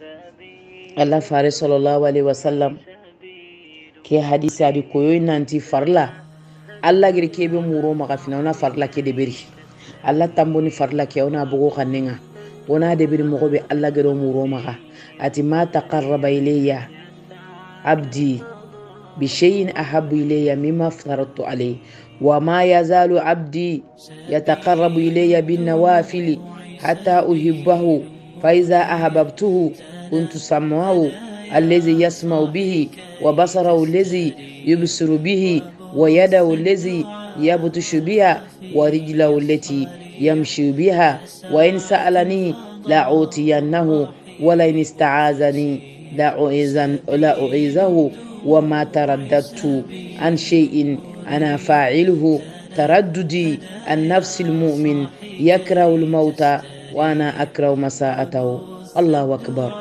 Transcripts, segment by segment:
Allah fare sallallahu alaihi wasallam ke hadisi adi koyo nanti farla Allah gir kebe muro maka fina ona farla ke de beri Allah tamboni farla ke ona bugo kanenga ona de beri mo be Allah gero muro maka ati ma taqarraba ilayya abdi bi shay'in ahabbu ilayya mimma aftaratu alayhi wa ma yazalu abdi yataqarrabu ilayya bin nawafil hatta uhibbahu fa iza ahabbtuhu kuntu sam'ahu الذي يسمع به وبصره الذي يبصر به ويده الذي يبطش بها ورجله التي يمشي بها وإن سألني لأعطينه ولئن استعاذني لأعيذه وما ترددت عن شيء أنا فاعله ترددي عن نفس المؤمن يكره الموت وأنا أكره مساءته. الله أكبر.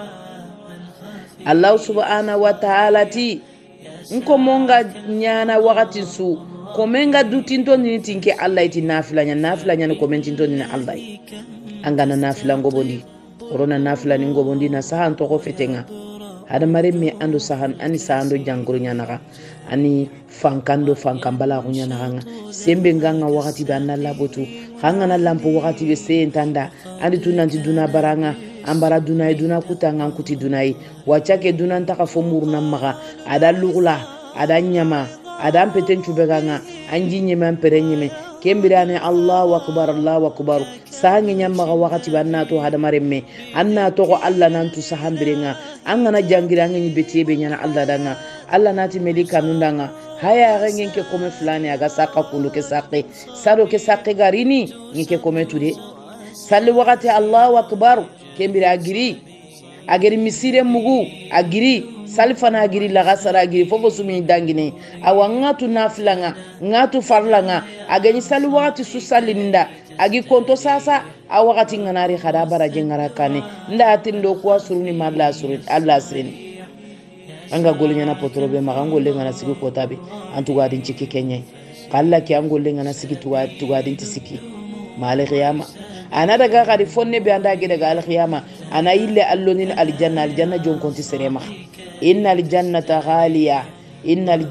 Allah subhanahu wa ta'ala ti nko monga nyana wakati su komenga dutinto ni tinke Allah iti nafila ni komentinto ni Allah angana nafila ngobondi corona nafila ni ngobondi na sahan to ko fetenga hada mare me ando sahan ani sahando janguru nyana ani fankambala kunya na sembe nganga wakati banna labotu hangana lampo wakati be se entanda andi tunanti duna baranga ambara dunay duna kutanga kuti dunay wachake duna ntaka fomuru namaga ada lugula ada nyama ada mpeten chubeganga anji nyema mperenyeme kembirane Allahu akbar sahangi nyamaga wakati banna to hada maremme anna to ko Allah nantu sahambirenga angana jangirange ni betiebe nyana Allah danga Allah nati melika nundanga haya rengen ke kome fulani aga saka kulu ke saqe sado ke saqe garini ngike kome tude salli wakati Allahu akbar kembira agiri misire mugu agiri salfana agiri lagasara agiri fofo sumi dangine awangatu nafilanga ngatu farlanga agani sali wakati susali ninda agi konto sasa awakati nganari khada baraje ngarakane nda atindo kwa suruni madla surut Allah sirini anga golnya na potrobe magangolle ngana sigi kotabe antuga din ciki kenye kala ki angolle ngana sigi tuga din tisiki male qiyama ana daga gadi fonne be anda ge daga al qiyama ana ille allonin aljanna jon konti serema innal jannata ghaliya innal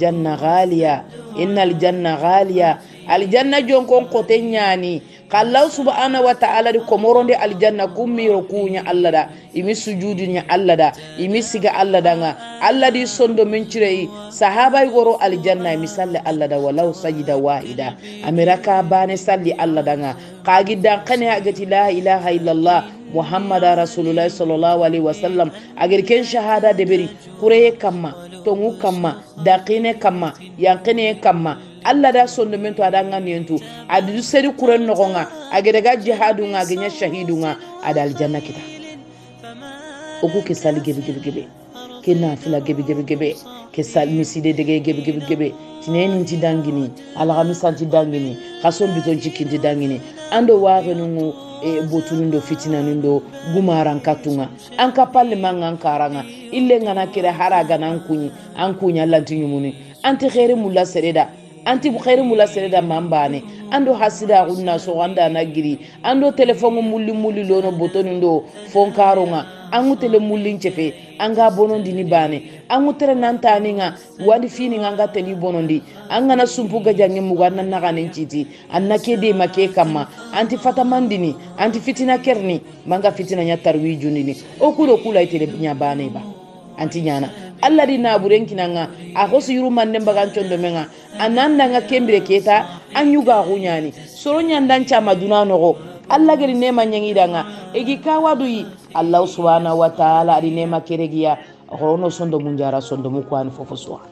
janna ghaliya aljanna jon kon kote nyani kallahu subhanahu wa ta'ala di komoronde aljanna kummiro kunya Allah da imi sujudunya Allah da imi siga Allah da nga Allah di sondo mencirei sahaba goro aljanna misalle Allah da walau sajida wahida amiraka bane salli Allah da nga qagidan qani agati la ilaha illallah muhammada rasulullah sallallahu alaihi wasallam agir ken shahada de beri kureye kamma tongu kamma daqine kamma yanqine kamma Allah da sondo mento adanga nientu adu seri kuren nogonga agedega jihadu nga genya shahidu nga ada aljanna kita oku ke sali gebe ke nafila gebe ke sali miside dege gebe tineni ti dangini alhamisa ti dangini kason biton cikindi dangini ando waage nungu botulundo fitina nundo gumaran katunga anka palle manga karanga ille ngana kire haraga nan kunyi lanti nyumuni anti khairi mulla sereda anti bukhairi mula sereda mambane ando hasida gunna so anda nagiri ando telephone mulli lono botonundo fonkaronga angu tele mulli nchefe anga bonondi ni bane angu tere nantani nga wandi fini nga teli bonondi anga na sumpu gajange muganna naga nenchiti annake de make kama anti fatamandini anti fitina kerni manga fitina nya tarwijunini okulo kula itele nya bane ba anti nyana Allah di naburen kinanga akosu yuru mande mbagan chondo menga ananda nga kembire keta anyuga hunyani soro nyandan chama dunano Allah gari nema nyangidanga egi kawadu yi Allah subhanahu wa ta'ala ari nema keregiya hono sondo munjara sondo mukwan fofoswa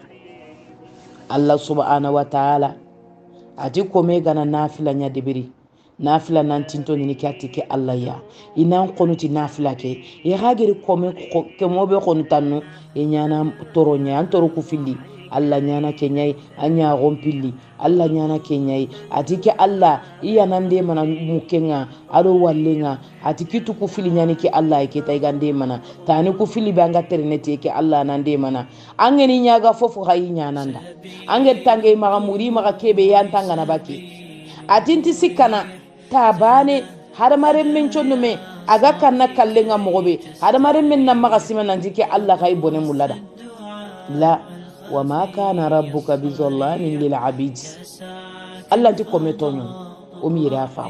Allah subhanahu wa ta'ala ati komega na nafila nya debiri nafila nan tinto ni kyati ke Allah ya inan konuti nafila ke e hageri kome ke mobe konutanu e nyana toronya antoro ku fili Allah nyana kenyai anya gompili Allah nyana kenyai atike Allah iya nande mana mukenga ado wallenga atikitu ku fili nyani ke Allah ke taigande mana tani ku fili banga ternete ke Allah nande mana angeni nyaga fofu hayi nyananda ange tange maga muri maga kebe yantanga na baki atinti sikana tabane har mare men chonno me aga kanna kallenga mogobe hada mare men nan maga sima nan jike Allah kai bone mulada la wa ma kana rabbuka bizallamin lil abid Allah ti kometonyo o mira fam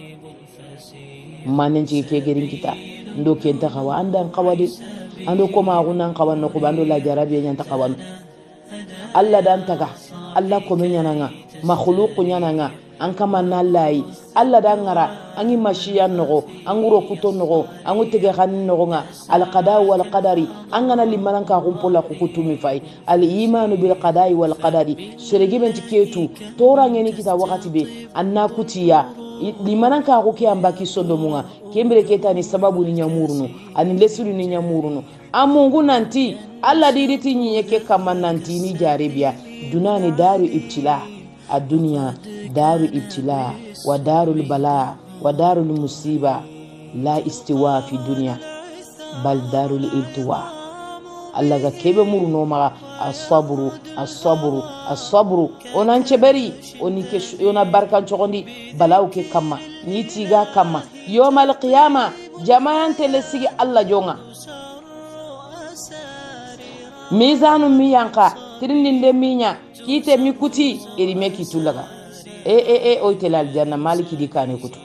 manen ci ke gerin kita ndo kenta kawa andan kawadi ando ko ma gunan kawan no ko bando la jarabi nyanta kawan Allah dan taga Allah ko men yananga makhluq yananga an kama nallai Allah dan ngara angi mashiyan nogo anguro kuto nogo angu tege khanin nogo nga al qada wal qadari angana limanan ka kumpola kukutumi fai al imanu bil qada'i wal qadari seregi ben tiketu tora ngeni kita wakati be anna kutiya limanan ka ko ke ambaki sondo munga kembere keta ni sababu ni nyamurunu ani lesulu ni nyamurunu amungu nanti Allah diriti nyi yeke kama nanti ni jaribia dunani daru ibtila الدنيا دار ابتلاء ودار البلاء ودار المصيبة لا استواء في الدنيا بل دار الالتواء الله كيف مرنو ما الصبر الصبر الصبر ونانشبري ونيكش يونا بركان شغندي بلاو كي كما نيتيغا كما يوم القيامة جماعة تلسيغي الله جونا ميزان ميانكا ترندين دي مينيا kite mikuti irime kitulaga o telal janna maliki di kane kutu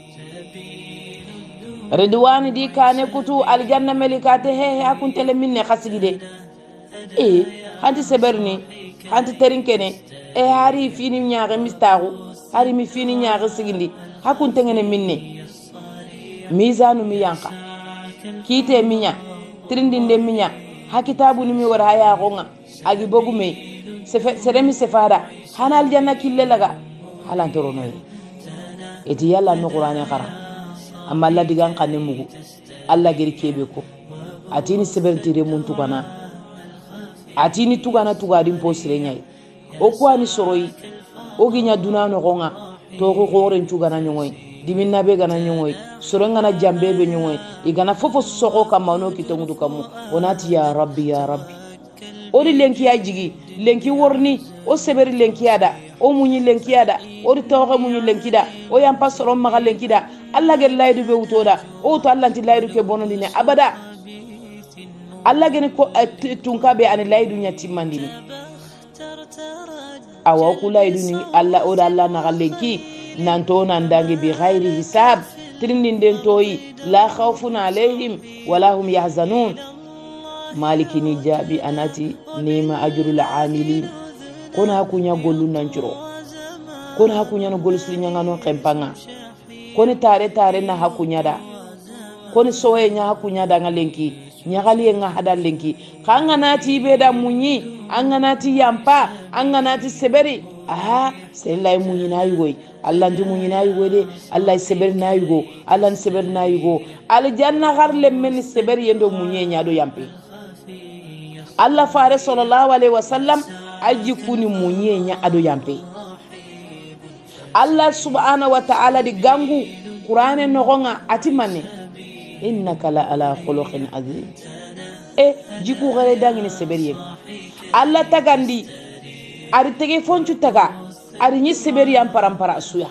ridwani di kane kutu aljanna melikate he akun tele minne khasigide hanti seberni hanti terinkene hari fini nyaare mistaru hari mi fini nyaare sigindi hakun tengene minne mizanu mi yanka kite minya trindinde minya hakitabu ni mi war haya gonga agi bogume seremi sefada hanal janna kille laga halan torono eti yalla no qur'ane khara amma Allah digan kanne mugu Allah geri kebe ko atini sebertire mun tugana atini tugana tugadin posire nyai o ko ani soroi o ginya dunano gonga to ko gore tugana nyoy diminna be gana nyoy soronga na jambe be nyoy igana fofo soko kamano kitongudu kamu onati ya rabbi ya rabbi ori lenki ajigi lenki worni o seberi lenki ada o munyi lenki ada ori tawga munyi lenki da o yampa soron maga lenki da Allah gel laydu be utoda o to Allah ti laydu ke bonondi ne abada Allah gene ko tunka be an laydu nyati mandini awa ku laydu ni Allah o da Allah na lenki nanto nan dangi bi ghairi hisab trindin den toyi la khawfun alaihim wala hum yahzanun maliki ni jabi anati nema ajrul amilin kona kunya gollu nancuro kona hakunya no gollu slinya ngano kempanga koni tare na hakunya da koni soye nya hakunya da ngalenki nyagali nga hada lenki kanga nati beda munyi anga nati yampa anga nati seberi sellai munyi na yugo Allah ndi munyi na yugo de Allah seberi na yugo Allah seberi na yugo al janna garle men seberi yendo munyi nya do yampi Allah fare sallallahu alaihi wasallam aji kuni munye nya ado yampe Allah subhanahu wa ta'ala di gangu Qur'ane no gonga atimane innaka la ala khuluqin azim jiku gare dangini seberiye Allah tagandi ari tege fonchu taga ari ni seberi am parampara suya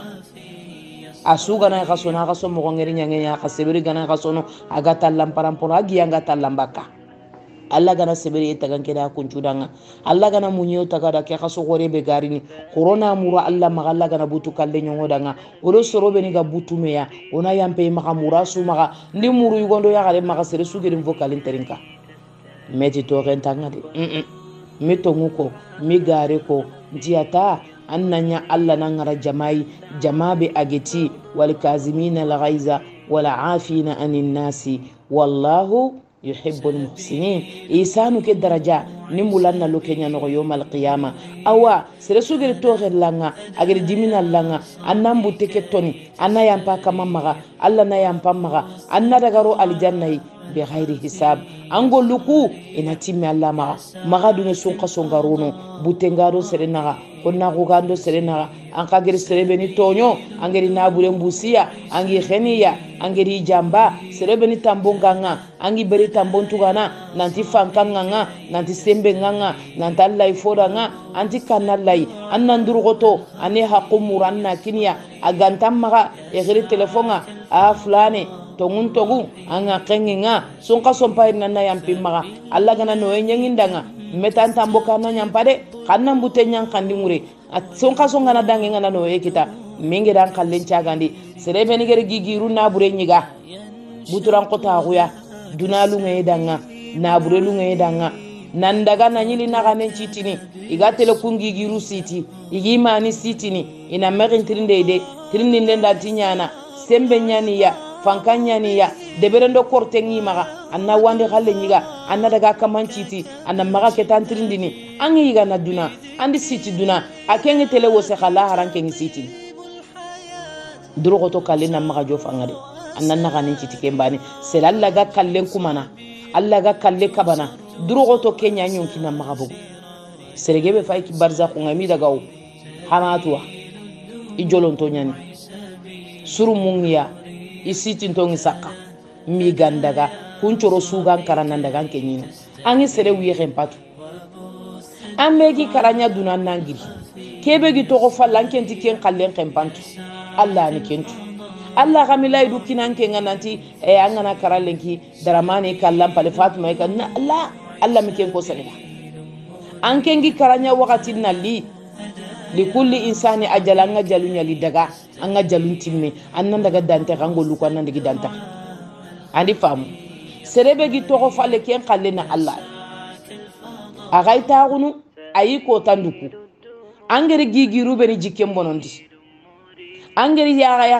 asuga na kasona kaso mo ngeri nyange ya kaseberi gana kasono agata lamparampora agi anga talambaka Allah gana seberi tagan keda kuncudanga Allah gana munyo tagada ke kaso gore be garini corona mura Allah magalla gana butu kalle nyongo danga oro soro be ni ga butu meya ona yampe maka murasu maka ndi muru yugondo ya gale maka sere sugeri vokalin terinka meti to rentanga de meto nguko mi gare ko diata annanya Allah nangara jamabe ageti wal kazimina al ghaiza wal afina anin nasi wallahu yuhibbul muhsinin isanu ke daraja nimulanna lokenya no yawmal qiyama awa sere sugere to langa agere dimina langa annambu teke toni anna yampa kama maga Allah na yampa maga anna dagaro aljanna bi ghairi hisab ango luku ina timmi Allah maga dune sunqa songarono butengaro sere naga konna ko gando sere naga anka gere sere beni tonyo angeri nabure mbusiya angi kheniya angeri jamba sere beni tambonganga angi beri tambontugana nanti fankanga nanti sembe nganga nanti Allah ifoda nga anti kanallai annandurugoto ane haqqumuranna kinya agantam maga egeri telefonga fulane tongun togu anga kenginga sunka sompai nana yampi maga alla gana no nyangindanga metan tambo kana nyampade kanna mbute nyang kandi ngure sunka songa na dangi ngana no kita mingi dan kallen cagandi serebe ni gere gigiru na bure nyiga buturan kota huya dunalu ngedanga na bure lu ngedanga nan daga na nyili na ganen citini iga tele kungi giru siti igi mani sitini ina merin tirinde nda tinyana sembe nyani ya fankanya ni ya deberendo kortengi maga anna wande halle nyiga anna daga kamanciti anna maga ketan tirindini angi yiga na duna andi siti duna akengi tele wose khala haranke ngi siti drogoto kalena maga jo fangade anna na ganen citi kembani selalla ga kallen kumana alla ga kalle kabana drogoto kenya nyonki na maga bugu sergebe fay ki barza ko ngami daga o hanatuwa ijolonto nyani suru mungiya isiti ntongi saka mi gandaga kuncoro sugan karana daga kenyina angi sere wiye rempatu amegi karanya dunan nangiri kebe gi togo fallanken ti ken kallen rempantu alla ni kentu alla kamilay du kinan ken ngananti e angana karalenki daramani kallam pale fatuma ka na alla mi ken ko sanida ankengi karanya wakati nali likulli insani ajala nga jalunya li daga anga jalun timme annan daga dante kango luko annan digi danta andi famu serebe gi togo fale ken kalle na Allah agaita gunu ayi ko tanduku angere gigiru beni jikem bonondi angere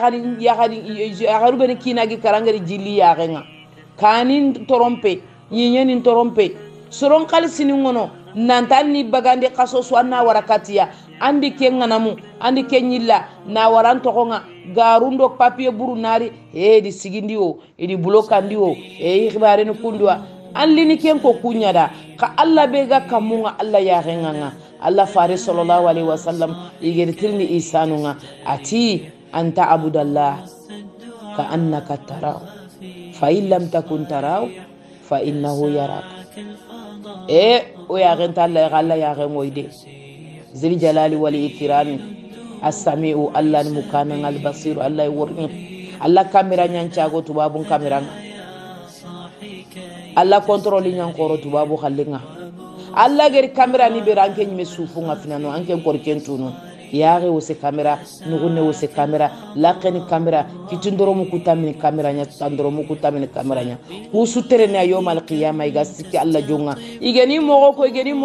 ya rubeni kinagi karangere jili ya renga kanin torompe nyenyenin torompe soron kalisini ngono nantani bagande kaso swanna warakatiya andi kenganamu andi kenyilla na waranto konga garundo papier buru nari di sigindi o di blokandi o khibare ni kundwa alli ni ken ko kunyada ka alla be ga kamunga alla ya renganga alla fare sallallahu alaihi wasallam igirtirni isanunga ati anta abudallah ka annaka taraw fa in lam takun taraw fa innahu yarak o ya renta alla ya rengoide zil jalali wal ikram as-sami'u alla mukana al basir alla yurni alla kamera nyanchago tubabun kamera alla contrôle nyankoro tubabu khallinga alla geri kamera ni beranke nyime sufunga finano anke korkentunu yaare wose kamera nugunne wose kamera laqeni kamera kitindoro mu kutamini kamera nya tandoro mu kutamini kamera nya usutere na yomal qiyamah iga sikki alla jonga igeni mogo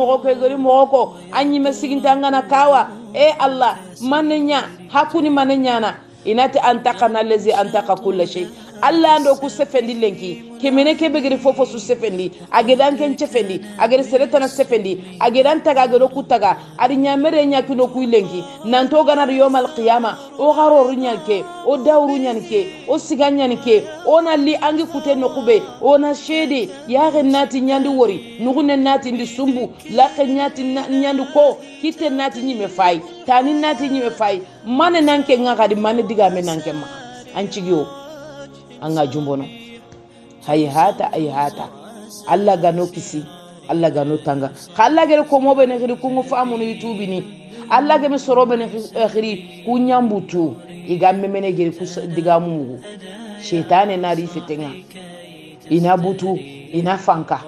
ko anyi mesigintanga na kawa allah manenya hakuni manenya na inati antaqana allazi antaqa kull shay alla ndo ku sefendi lenki kemene kebe gere fofo su sefendi agedan ken chefendi agere seretana sefendi agedan taga gero kutaga ari nyamere nyakino ku lenki nanto gana yomal qiyama o garo runyake o dawru nyanke o siganyanke ona li angi kute no kube ona shede ya nati nyandi wori nugune nati ndi sumbu la nyati nyandu ko kite nati nyime fay tani nati nyime fay mane nanke ngakadi mane diga me nanke ma anchigio anga jumbono hayhata alla gano kisi alla gano tanga alla gere ko mobe ne khiri ko famu no youtube ni alla ge me sorobe ne khiri ku nyambutu igamme mene gere ku diga mugu shaytane na rifetenga ina butu ina fanka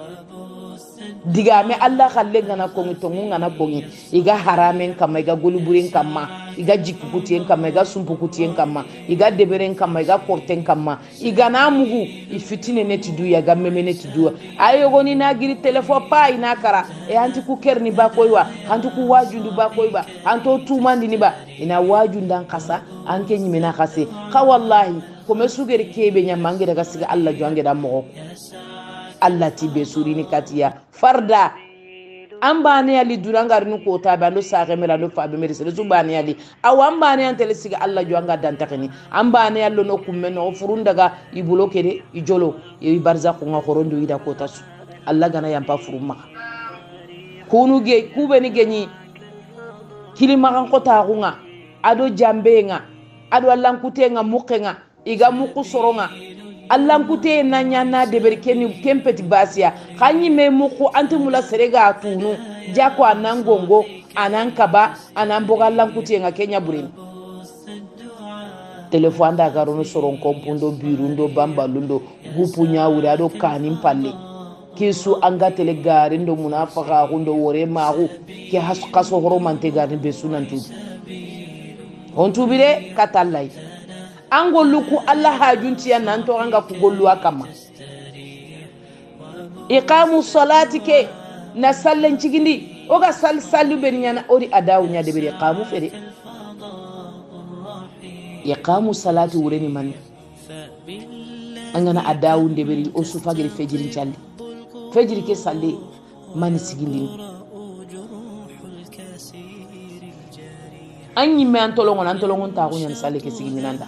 diga me alla khalle ngana ko ngitongu ngana bongi iga haramen kama iga goluburen kama iga jikukutien kama iga sumpukutien kama iga deberen kama iga korten kama iga namugu ifitine netidu ya gamme netidu ayo goni na giri telefon pa ina kara anti ku kerni ba koywa anti ku wajundu ba koyba anto tumandi ni ba ina wajundan kasa anke nyimena kase ka wallahi ko mesugere kebe nyamange daga siga alla jonge da mo Allah tibe surini katiya farda ambane ali durangar nu ko ta bando saare mela no fa be mere se zubani ali aw ambane an tele siga Allah jonga dantakini ambane allo no kumme no furun daga ibulo kede ijolo yi barza ko ngakorondo ida ko tasu Allah gana yampa furuma kunu ge kube ni genyi kilima kan ko ta kunga ado jambenga ado lankutenga mukenga iga muku soronga Allah kute na nyana deber kempeti basia kanyi me muku antumula serega tunu jako anangongo anankaba anamboga Allah kute nga Kenya burin téléphone da garono soron kompundo birundo bambalundo gupu nyawuri ado kanin palle kisu anga tele garindo munafaka hundo wore magu ke kaso horomante garin be sunan tu on tubire katallai an gollu ku Allah hajunti yan nan to anga ku gollu akama iqamu salati ke na sallan cigindi oga sallu ben yana ori adawu nya de be iqamu fere iqamu salati wureni man angana adawu de be o sufagiri fejiri challi fejiri ke salle man sigindi anyi me antolongon ta kunyan salle ke sigindi nanda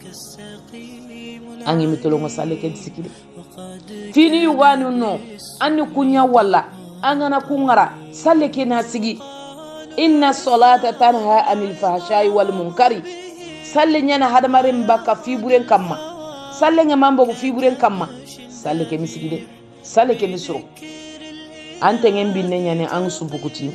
anyi me tolongo salle ke sigindi fini yuganu no anni kunya walla angana kungara salle ke na sigi inna salata tanha anil fahsha'i wal munkari salle nyana hadamare mbaka fiburen kamma salle ngamambo fiburen kamma salle ke misigi de salle ke misro ante ngembi nyane ang subukuti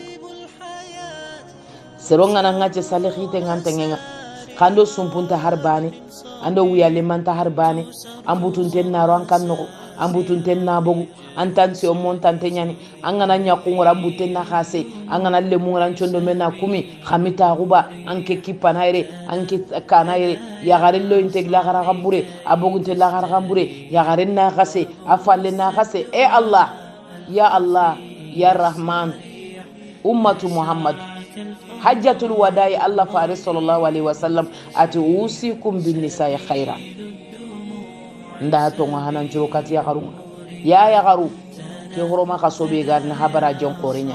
seronga na ngache salle khite ngante ngenga kando sumpunta harbani ando wiyale manta harbani ambutunten naro an kanno ambutunten na bogu antansi o montante nyani angana nyakungora ambuten na khase angana le mungra chondo mena kumi khamita guba anke kipanaire anke kanaire ya garello integla gara gambure abogunte la gara gambure ya garenna khase afalle na khase e Allah ya Rahman ummatu Muhammad hajjatul wada'i Allah faris sallallahu alaihi wasallam ati usikum bin nisa'i khaira nda to hanan juro kati ya garu ya garu ke horoma kasobe garna habara jon korenya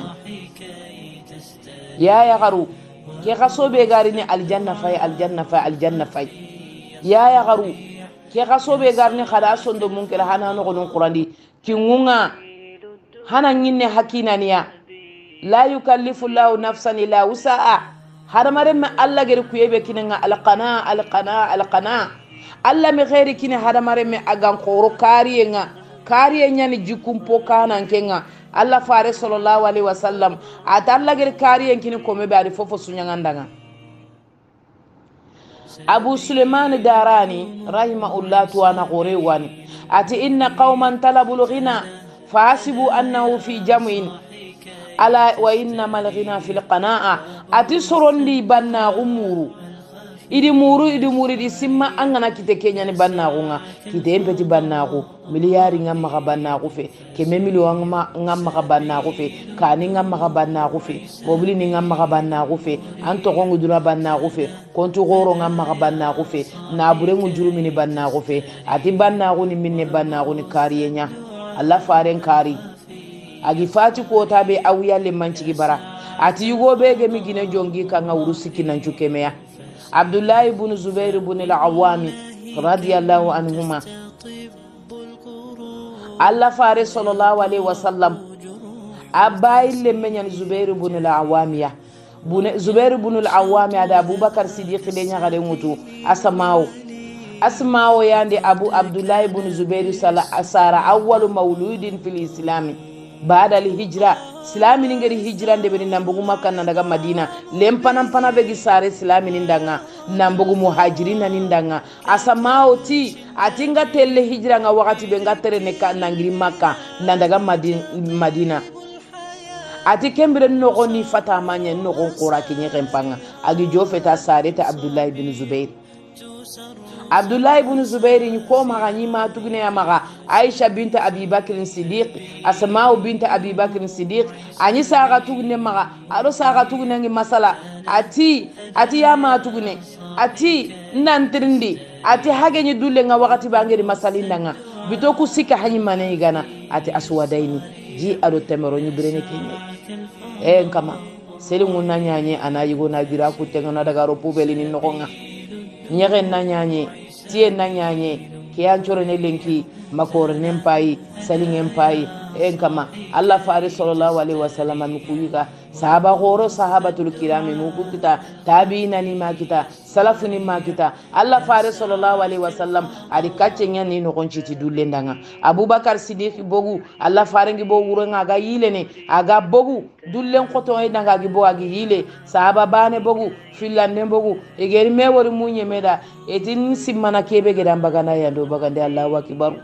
ya garu ke kasobe garni aljanna fay ya garu ke kasobe garni khada sondo munkira hanano gonon qurandi kingunga hanan yinne hakinaniya la yukallifu Allahu nafsan illa wusa'a hadamare ma Allah gari kuyebe kinanga alqana Allah mi khairi kini hadamare me agan khoro kariyenga ni jikumpo kanan kenga Allah fare sallallahu alaihi wasallam ata Allah gari kariyen kini kome be ari fofo sunyangandanga Abu Sulaiman Darani rahimahullah tuwana gore wani ati inna qauman talabul ghina fasibu annahu fi jam'in ala wa inna mal ghina fil qana'a ati sorondi banna umuru idi muru di simma angana kite kenya ni banna gunga kite empeti banna gu miliyari ngamma ka banna gu fe keme milio ngamma ka banna gu fe kani ngamma ka banna gu fe mobili ni ngamma ka banna gu fe anto gongu dura banna gu fe kontu goro ngamma ka banna gu fe na bure ngujuru mini banna gu fe ati banna gu ni minne banna gu ni kariyenya Allah faren kari agi fati ko tabe awiya le manci bara ati yugo be ge mi gine jongi kan awrusi kinan cukemeya Abdullah ibn Zubair ibn al-Awwami radiyallahu anhuma Allah fare sallallahu alaihi wasallam abayil le menyan Zubair ibn al-Awwami ya Zubair ibn al-Awwami ada Abubakar Siddiq le nyagare mutu asma'u yande Abdullah ibn Zubair sara awwalu mauludin fil islami baada al-hijra islami ni ngari hijra nde be nambugu makka daga madina lempana be gisare islami ni ndanga nambugu muhajirina ni ndanga asamao ti atinga telle hijra nga wakati be ngatere ne ka nangiri makka daga madina ati kembere no ni fata manya no gon qura kinye kempanga agi jofeta sareta Abdullah ibn Zubair ni ko maga ni ma tugne ya maga Aisha binta Abi Bakr Siddiq Asma'u binta Abi Bakr Siddiq ani saga tugne maga aro saga tugne ngi masala ati ya ma tugne ati nantrindi ati hage ni dulle nga wakati bangeri masalinda nga bitoku sika hanyi mane igana ati aswadaini ji ado temero ni birene kenye nkama seli nguna nyanye anayigo na gira kutenga daga ro pubeli ni nokonga nyere na nyanye tie na nyanye kianchoro ne lenki makor nempai saling empai en kama Allah fare sallallahu alaihi wasallam mi kuyiga sahaba goro sahabatul kirami mu kita tabiina ni ma kita salafu ni ma kita Allah fare sallallahu alaihi wasallam adi kacenya ni no konchiti dullendanga Abubakar Siddiq bogu Allah fare ngi bo wurenga ga yile ne aga bogu dullen koto e danga gi bo agi yile sahaba bane bogu fillanne bogu e geri me wori munye meda e tin simmana kebe gedan bagana yando bagande Allahu akbar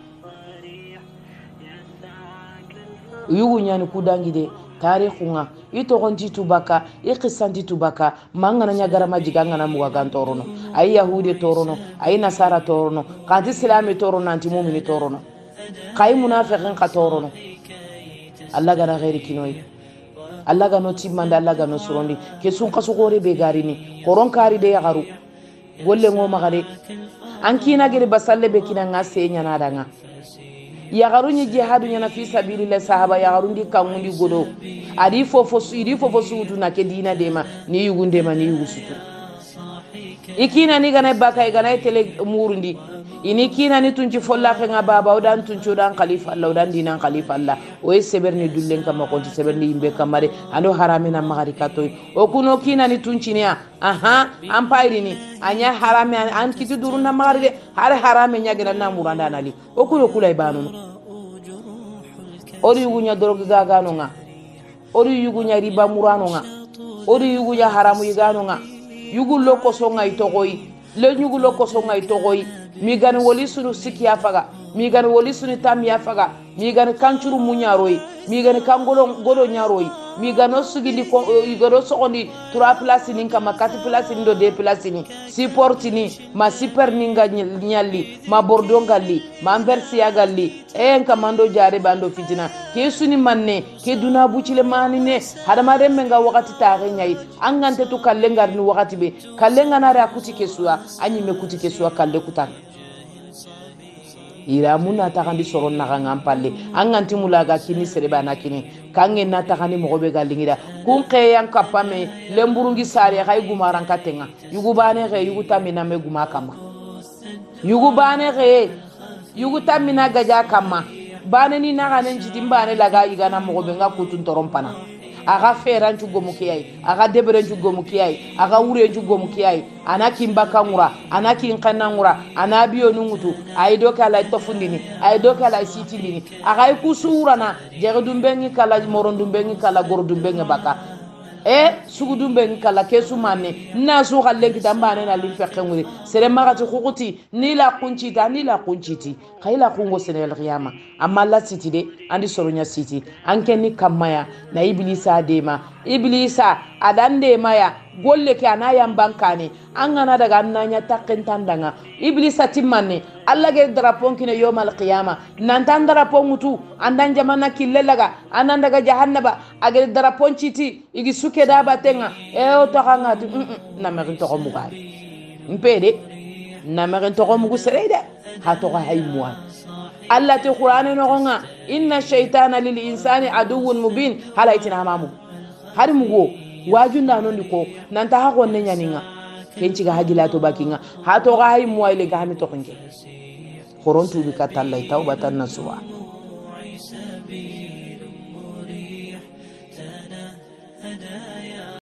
yugu nyani kudangi de tarikhunga ito gonti tubaka iqisanti tubaka mangana nyagara majiga ngana muga gantorono ay yahude torono ay nasara torono kanti islami torono anti mu'mini torono kay munafiqin ka torono Allah gana ghairi kinoy Allah gano timanda Allah gano surondi ke sun kasu gore be garini koron kari de yagaru golle ngo magade ankina gere basalle be kina ngase nyana danga yagarunyi jihadu nyana fi sabilillah sahaba yagarundi kangundi godo adi fofo suutu na ke dina dema ni yugunde ma ni yugusutu ikina ni gana baka igana tele murundi ini kina ni tunci folla khenga baba odan tunci odan khalifa Allah odan dinan khalifa Allah o seberni dullen kama konti seberni imbe kamare ando haramina magari katoy o kuno kina ni tunci ne aha an payri ni anya harame an kiti duruna magari de har harame nyagina na muranda nali o kuno kulay banu ori yugunya doroga gagano nga ori yugunya riba murano nga ori yugunya haramu yigano nga yugullo koso nga itogoy le nyugullo koso nga itogoy mi gan woli sunu sikiya faga mi gan woli sunu tamiya faga mi gan kancuru munyaroy mi gan kangolo godo nyaroy mi gan osugili ko igoro sokondi 3 place ni kama 4 place ni do 2 place ni support ni ma super ninga nyalli ma bordo ngalli ma versia galli en kamando jare bando fitina ke suni manne ke duna bucile manine hadama rembe nga wakati taare nyai angante to kallengar ni wakati be kallenga na ra kuti kesua anyi me kuti kesua kalle kutan ira muna takandi soron na ngampalle anganti mulaga kini sereba na kini kange na takandi mogobe galingira kun keyan kapame lemburungi sare kay gumaran katenga yugu bane ge yugu tamina me guma kama yugu bane ge yugu tamina gaja kama bane ni na ganen jidimbane laga igana mogobe nga kutun torompana aga feran cu gomu kiyai aga deberen cu gomu kiyai aga wure cu gomu kiyai anaki mbaka ngura anaki nkana ngura anabiyo nungutu aido kala tofundini aido kala sitindini aga ikusurana jegdumbengi kala morondumbengi kala gordumbengi baka sugudumbengi kala kesu manne na su galle kitambane na limfekhe nguri sere magati khukuti ni la kunchiti khayla kungo senel qiyama amma la siti de andi soronya siti anke ni kamaya na iblisa dema iblisa adande maya golle ke anayam bankane angana daga annanya takkentandanga iblisa timmanne alla ge drapon kine yomal qiyama nantan drapon mutu andan jamana killelaga anan daga jahannaba age drapon chiti igi suke da batenga o takanga na merin to mugai mpede na merin to mugu serede ha to haymuwa alla te qur'ani no gonga inna shaytana lil insani aduwwun mubin halaitina mamu har mugo wajunda non diko nanta ha gonne nyaninga kenci ga hagila to bakinga ha to ga haymuwa ile ga hami to kinke khorontu bi katalla tawbatan nasuha